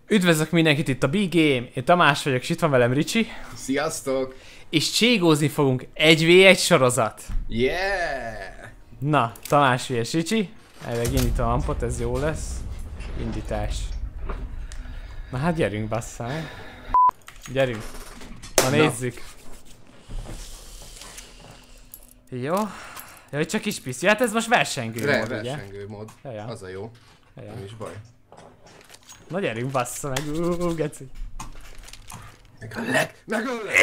Üdvözlök mindenkit itt a Big Game, én Tamás vagyok, és itt van velem Ricsi. Sziasztok! És cségózni fogunk 1v1 sorozat. Yeah! Na, Tamás vs Ricsi. Elveg indítom a ampot, ez jó lesz. Indítás. Na hát gyerünk basszál. Gyerünk. Na nézzük. Jó. Jaj, csak kis piszi. Hát ez most versengő mód, ugye? Versengő mód. Ja. Az a jó. Ja. Nem is baj. Na gyerünk bassza meg. Geci. Megöllek! Megöllek!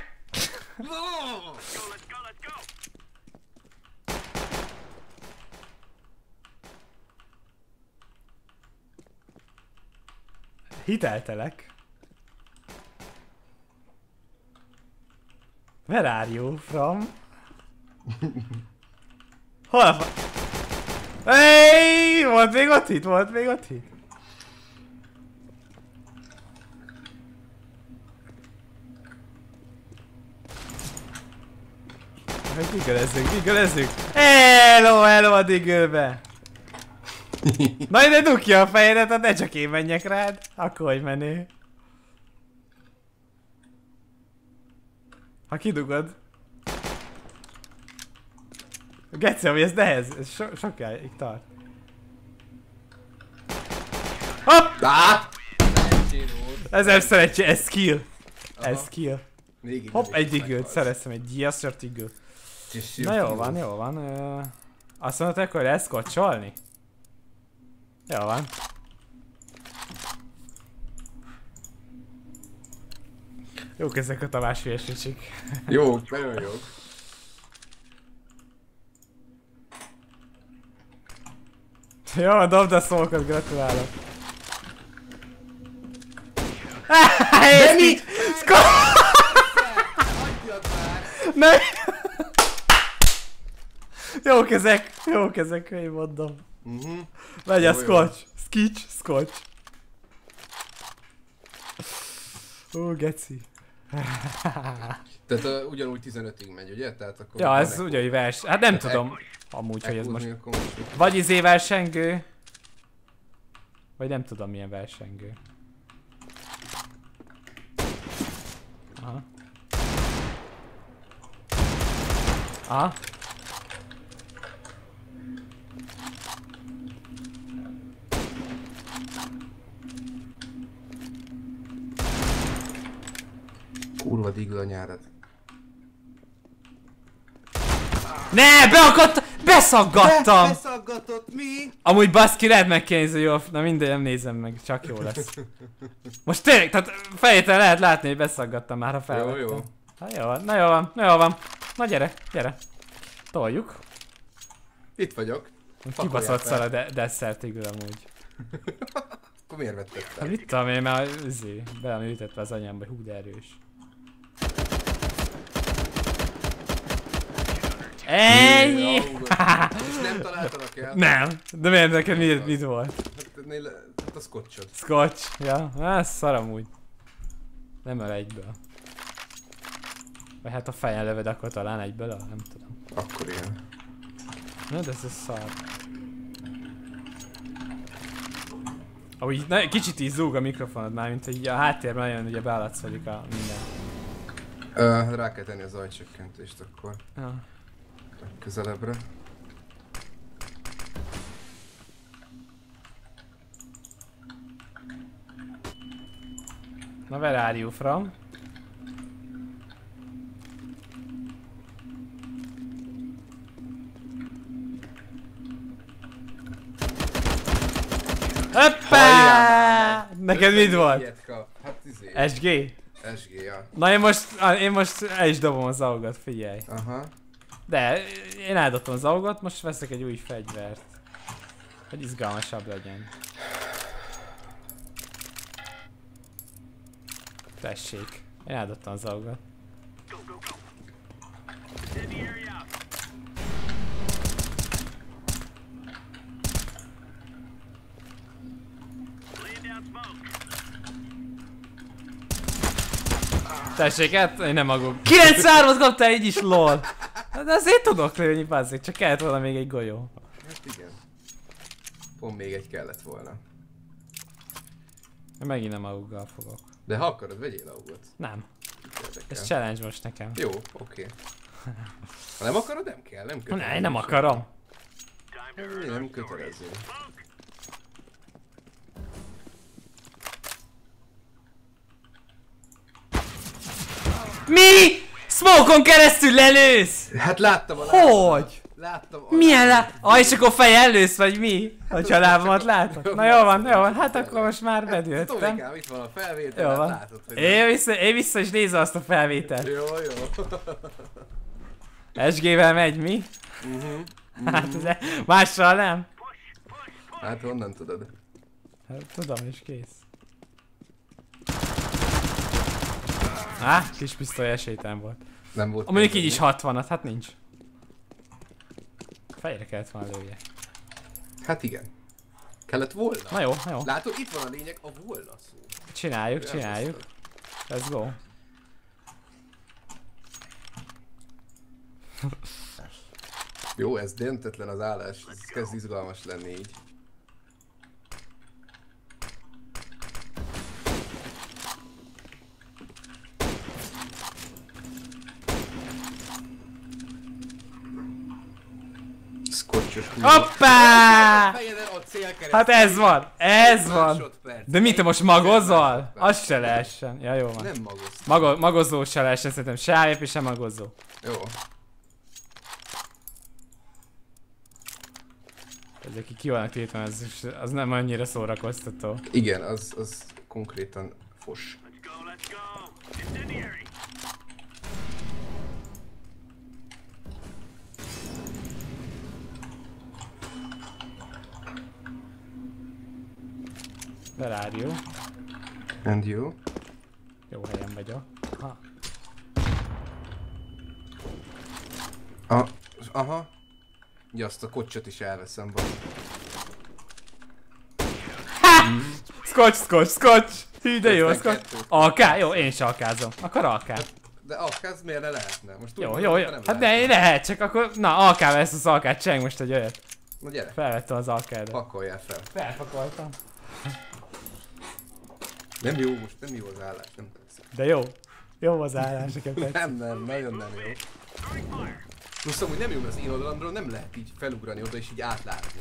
Hiteltelek. Where are you from? Hol van? Hey! Volt még ott itt? Volt még ott itt? Digölezzük! Hello a digölbe! Na ide dugd ki a fejedet, hát ne csak én menjek rád. Akkor hogy menő. Ha kidugod. Geci, ami ez nehez, ez sokáig tart. Hopp! Ezer szerencsé, ez skill. Ez skill. Hopp, egy digőt, szereztem egy gyaszört digőt. Na jó van. Azt mondod, hogy lesz kocsolni? Jó van. Jók ezek a Tamás hülyeségség. Jók, nagyon jók. Jó, dobd a szókat, gratulálok. De mit? Nem! Jók ezek, én mondom. Megy a scotch. Scotch. Geci. Tehát ugyanúgy 15-ig megy, ugye? Tehát akkor Ja, ez ugyanúgy vers. Hát nem tudom. Amúgy, hogy ez most... Vagy izé versengő. Vagy nem tudom milyen versengő. Aha. Kurva digl a nyárad. Ne, beszaggattam! Beszaggatott mi? Amúgy baszki, lehet megkérdezni, jó, na mindegy, nem nézem meg, csak jó lesz. Most tényleg, tehát fejétel lehet látni, hogy beszaggattam már, ha felvettem. Jó. Na jó van. Na gyere. Toljuk. Itt vagyok. Kibaszott szar a desszertigül amúgy. Akkor miért vetted fel? Hát mit tudom én, mert belem ütetve az anyámba, hú de erős. Ennyi! És nem találtalak el? Nem, de miért neked mit volt? Hát a scotchod. Scotch, ja, ez szar amúgy. Nem öl egyből. Vagy hát a fejen lövöd, akkor talán egyből, nem tudom. Akkor ilyen. Na de ez szar. Ahogy kicsit így zúg a mikrofonod már, mint hogy a háttérben nagyon ugye bealatszodik a minden. Rá kell tenni az zajcsökkentést akkor. Ja. Közelebbre. Na where are you from? Hoppá! Neked mit volt? Hát izé. SG? SG, ja. Na én most el is dobom az augot, figyelj. Aha. De én eldobtam az augot, most veszek egy új fegyvert. Hogy izgalmasabb legyen. Tessék, én eldobtam az augot. Tessék, hát én nem maguk. 9-3-ot kaptál így is, lol! De azért tudok lőni, bazzik, csak kellett volna még egy golyó. Hát igen. Pont még egy kellett volna. Megint nem auggal fogok. De ha akarod, vegyél augot. Nem. Ez challenge most nekem. Jó, oké. Ha nem akarod, nem kell, nem kötelező. Ne, én nem akarom. Nem kötelező. Mi? Smoke-on keresztül lelősz? Hát láttam a Hogy? Láttam a Milyen és akkor fej elősz, vagy mi? Hogyha lábamat látod? Na jó van, hát akkor most már bedültem. Tomikám, itt van a felvétel, jó van. látod, hogy... Én vissza is nézem azt a felvételt. Jó. SG-vel megy, mi? Hát mással nem? Hát honnan tudod? Hát tudom, és kész. Kis pisztoly esélytelen volt. Nem volt. Mondjuk így is 60-at, hát nincs. Fejre kellett volna lője. Hát igen. Kellett volna. Na jó. Látod, itt van a lényeg, a volna szó. Csináljuk. Let's go. Jó, ez döntetlen az állás, ez kezd izgalmas lenni így. Hoppá! Hát ez van! De mit, te most magozol? Az se lehessen. Ja, jó van. Nem magozol. Magozó se lehessen, szerintem se AWP és se magozó. Jó. Ezek ki vannak tiltva, az nem annyira szórakoztató. Igen, az konkrétan fos. Where are you? And you? Jó helyen vagyok. Aha. Ja, azt a kocsot is elveszem, vagy. Scotch! Hű, de jó, Scotch. AK? Jó, én is akázom. Akkor AK. De akázz miért ne lehetne? Most jó. Hát ne lehet, csak akkor... Na, AK-vel ezt az AK-t, cseng most egy olyat. Na gyere. Felvettem az AK-t. Pakoljál fel. Felpakoltam. Nem jó, most nem jó az állás, nem tetszik. De jó. Jó az állás, nekem tetszik. Nem, nagyon nem jó. Most amúgy nem jó, mert az én oldalamról nem lehet így felugrani oda és így átlátni.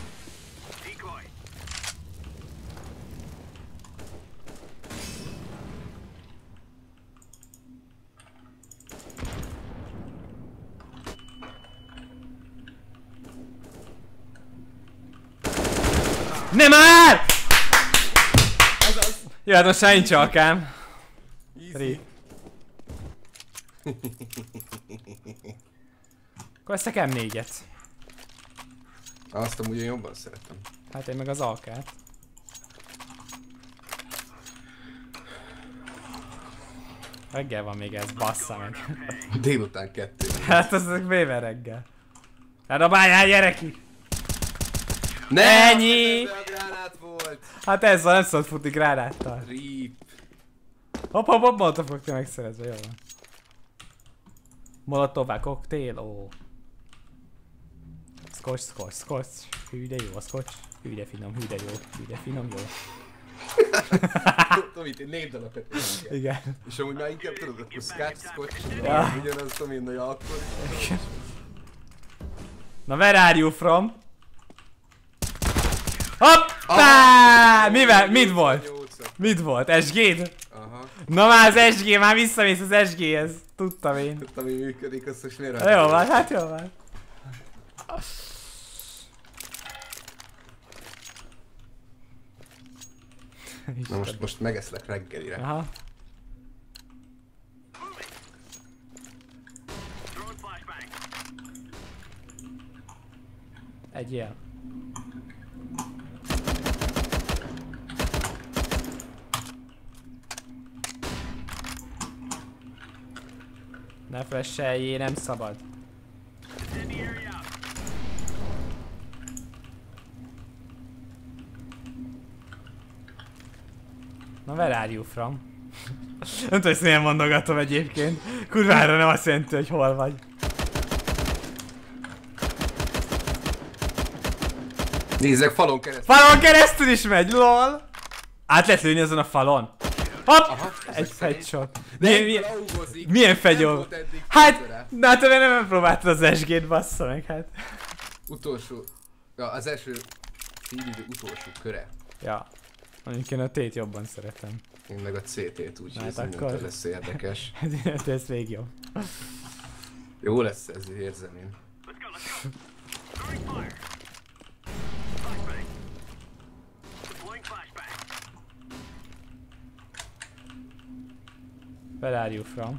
Nem már! Jó, hát most már nincs alkám. Akkor veszek M4-et. Azt amúgy én jobban szeretem. Hát én meg az alkát. Reggel van még ez, bassza meg. Délután 2. Hát az bőven reggel. Eldobáljál, gyereki! Ennyi! A gránát volt! Hát ez van, nem szabad futni gránáttal. Rip. Hopp, molotov megszerezve, jó van. Molotová koktél, ó. Scotch. Hű de jó a scotch. Hű de finom, jó. Tudom, itt 4 darab petőt. Igen. És amúgy már inkább tudod, akkor scotch, ja. Ugyanazt a minden, hogy akkor is. Na, where are you from? Hoppá! Mivel? Mit volt? SG-d? Aha. Na már az SG, már visszamész az SG-hez. Tudtam én. Tudtam, hogy működik, azt most miért jó van, hát jó van. Na most megeszlek reggelire. Aha. Egy ilyen. Ne flasheljé, nem szabad. Na, where are you from? Nem tudom, hogy milyen mondogatom egyébként. Kurvára nem azt jelenti, hogy hol vagy. Nézzek, falon keresztül. Falon keresztül is megy, lol! Át lehet lőni azon a falon? Hopp! Egy headshot. Milyen fegyó? Hát, na te nem próbáltad az SG-t, bassza meg, hát. Utolsó... Ja, az első... Így utolsó köre. Ja. Mondjuk én a T-t jobban szeretem. Én meg a CT-t, úgyhogy ez mindentől lesz érdekes. Ez még jobb. Jó lesz ez, érzem én. Where are you from?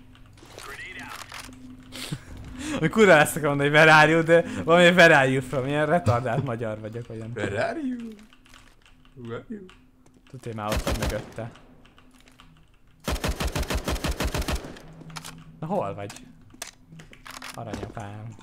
Kurva ezt akarom mondani, where are you, de valami where are you from, ilyen retardált magyar vagyok, vagy nem. Where are you? Who are you? Tudj, már ott vagy mögötte. Na hol vagy? Aranyapám.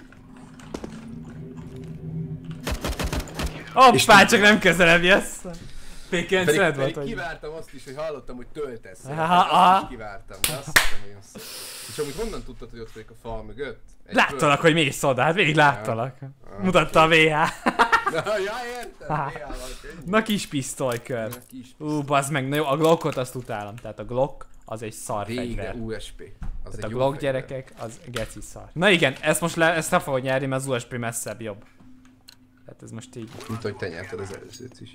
Hoppá, csak nem közelebb jössz! P9 volt, hogy... Kivártam azt is, hogy hallottam, hogy töltesz. Aha. Kivártam, de azt hiszem, hogy azt... És amúgy honnan tudtad, hogy ott vagyok a fal mögött? Láttalak, hogy mész oda, hát végig láttalak. Mutatta a VH. Ja, értem, Na kis pisztolykör. Bazd meg, na jó, a Glockot azt utálom. Tehát a Glock az egy szar fegyver. USP. Az tehát a Glock gyerekek, az geci szar. Na igen, ezt most ezt nem fogod nyerni, mert az USP messzebb jobb. Tehát ez most így. Mint hogy te nyerted az előzőt is.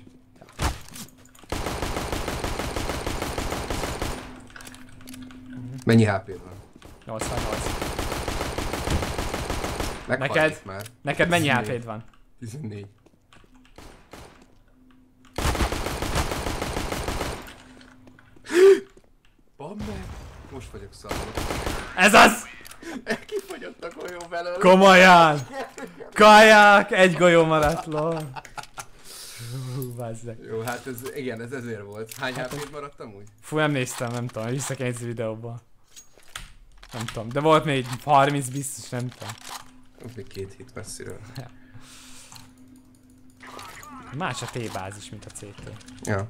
Mennyi HP-d van? 88. Neked mennyi HP-d van? 14. Bammer! Most vagyok szarva. Ez az! Kifogyott a golyó belőle. Komolyan! Kajak! Egy golyó maradt, lol. Jó, hát ez, igen, ez ezért volt. Hány HP-d maradt amúgy? Fú, nem néztem, nem tudom, vissza kell nézni videóba. Nem tudom, de volt még 30 biztos, nem tudom. Még 2 hit messziről. Ja. Más a T-bázis, mint a CT. Ja.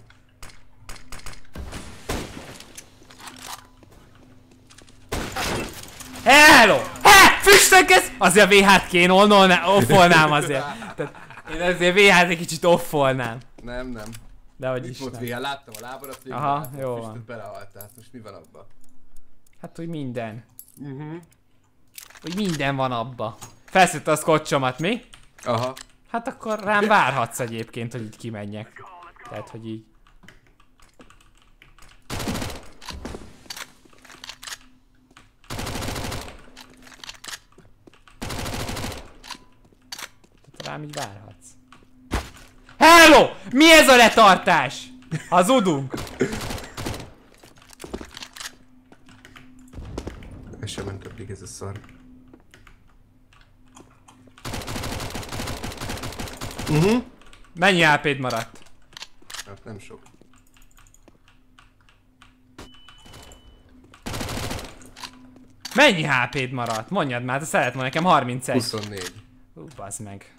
Hello! Füstölkesz! Azért a VH-t kéne offolnám azért. Tehát én azért VH-t egy kicsit offolnám. Nem. Dehogy is nem. VH, láttam a lábadat, végül aha, láttam jó a füstöt, van. belehaltál. Most mi van abban? Hát, hogy minden. Hogy minden van abba. Felszedte a szkotcsomat, mi? Aha. Hát akkor rám várhatsz egyébként, hogy így kimenjek. Tehát, hogy így. Tehát rám így várhatsz. Hello! Mi ez a letartás? Hazudunk! Ez sem ment addig ez a szar. Mennyi HP-d maradt? Hát nem sok. Mennyi HP-d maradt? Mondjad már, te szeretnél nekem 31. 24. Bazd meg.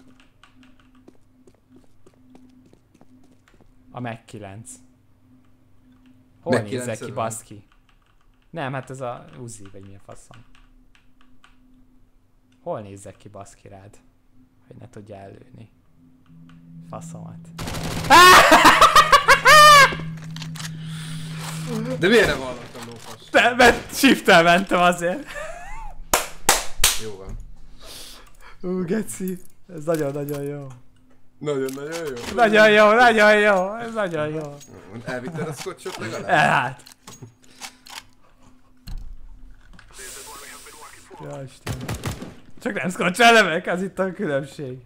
A Mac 9. Hol nézzek ki, baszki? Nem, hát ez a Uzi, vagy mi a faszom. Hol nézzek ki, baszki rád? Hogy ne tudja előni. Faszomat. De miért nem hallottam lófasz? Mert shift-tel mentem azért. Jó van. Geci. Ez nagyon-nagyon jó. Nagyon-nagyon jó. Nagyon jó, nagyon jó. Ez nagyon jó. Elvitted a szkotcsot legalább? Hát. Ja, Istenem. Csak nem szkotcs elemek, az itt a különbség.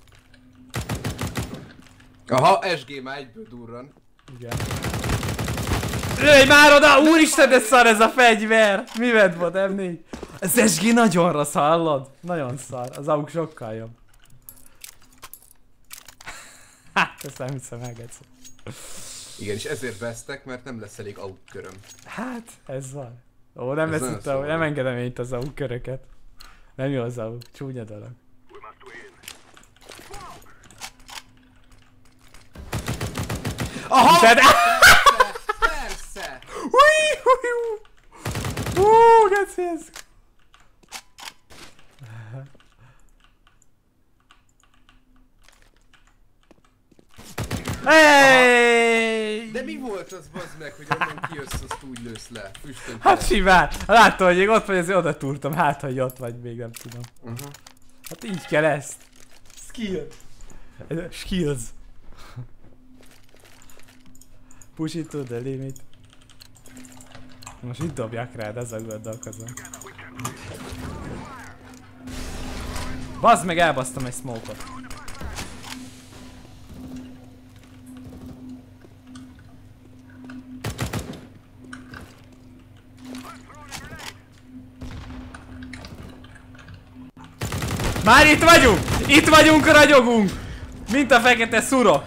Aha, SG már egyből durran. Igen. Lőj már oda! Úristen, de szar ez a fegyver! Mi vett volt, M4? Az SG nagyon rossz, hallod? Nagyon szar. Az AUK sokkal jobb. Hát, ezt nem hiszem el, Geci. Igen, és ezért vesztek, mert nem lesz elég AUK köröm. Hát, ez van. Ó, nem lesz itt, nem engedem én itt az AUK köröket. Nem jó az AUK, csúnya dolog. Aha! Persze! Geci ez! Hey! mi volt az, bazd meg, hogy onnan kijössz, azt úgy lősz le? Füstön. Hát simán. Láttam, hogy még ott vagy, azért oda túrtam. Hát, hogy ott vagy, még nem tudom. Hát így kell ezt. Skill. Skills. Push it to the limit. Most itt dobják rád, ezzel gondolkozom. Bazd meg, elbasztam egy smoke-ot. Már itt vagyunk! Itt vagyunk, ragyogunk! Mint a fekete szurok!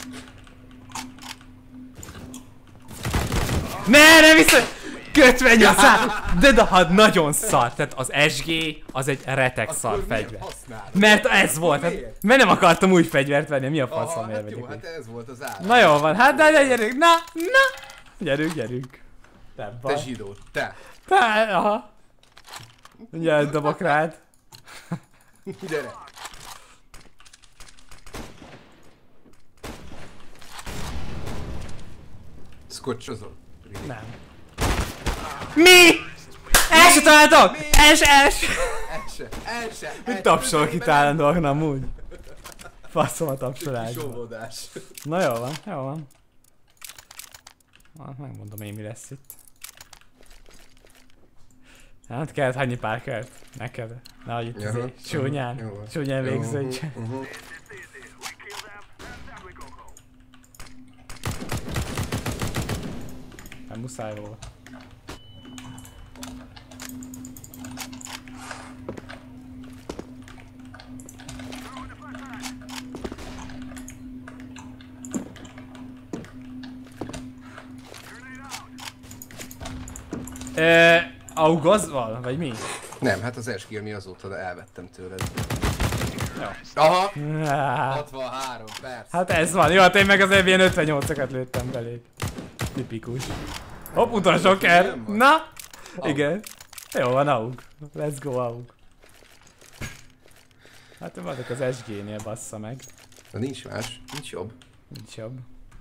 Ne vissza! 58 de hát nagyon szar, tehát az SG az egy retek szar fegyver. Mert ez volt, hát, mert nem akartam új fegyvert venni, mi a faszom miért vegyek? Jó, hát ez volt az állam. Na jól van, hát de gyerünk, na! Gyerünk. Te zsidó, te! Aha. Mindjárt dobok rád. Gyere! Scotchozol? Nem. Mi? El se találtok! El se! Mit tapsolok itt állandóan amúgy? Faszom a tapsolásban. Na jó van. Megmondom én mi lesz itt. Hát kellett hagyni pár kört. Neked. Nehogy itt azért csúnyán végződj. Nem muszáj volt. Augazval? Vagy mi? Nem, hát az SG mi azóta elvettem tőled. Jó. Aha! 63, persze. Hát ez van. Jó, hát én meg azért ilyen 58-akat lőttem belé. Tipikus. Hopp, utolsó kell. Na! Igen. Jó van, AUG. Let's go, AUG. Hát vagyok az SG-nél, bassza meg. Na nincs más, nincs jobb. Nincs jobb.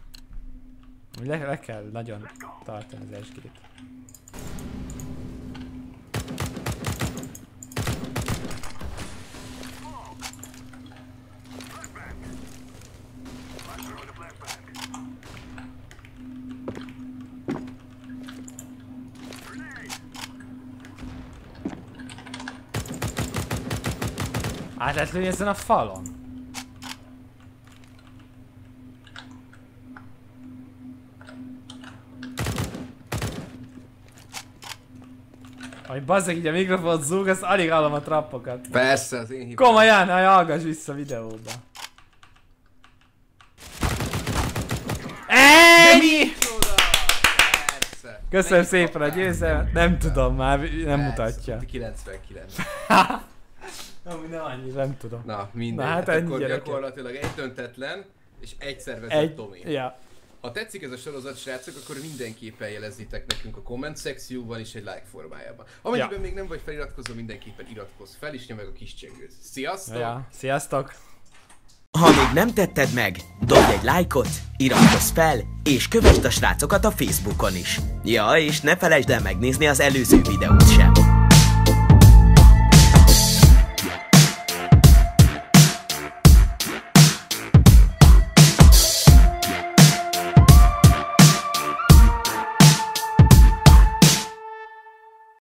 Le kell nagyon tartani az SG-t. Át lehet lőni ezen a falon? Ahogy bazzeg így a mikrofon zúg, azt alig hallom a trappokat. Persze, az én hibám. Komolyan, hallgass vissza videóba. Ennyi! Köszönöm szépen a győzelmet. Nem tudom már, nem mutatja. 99. Nem annyi, nem tudom. Na, mindegy. Na, hát akkor gyakorlatilag egy döntetlen és egy szervezett Tomi. Ja. Ha tetszik ez a sorozat, srácok, akkor mindenképpen jelezzitek nekünk a komment szekcióban és egy like formájában. Amennyiben még nem vagy feliratkozó, mindenképpen iratkozz fel és nyomd meg a kis csengőt. Sziasztok! Ja, sziasztok! Ha még nem tetted meg, dobj egy lájkot, iratkozz fel, és kövesd a srácokat a Facebookon is. Ja, és ne felejtsd el megnézni az előző videót sem.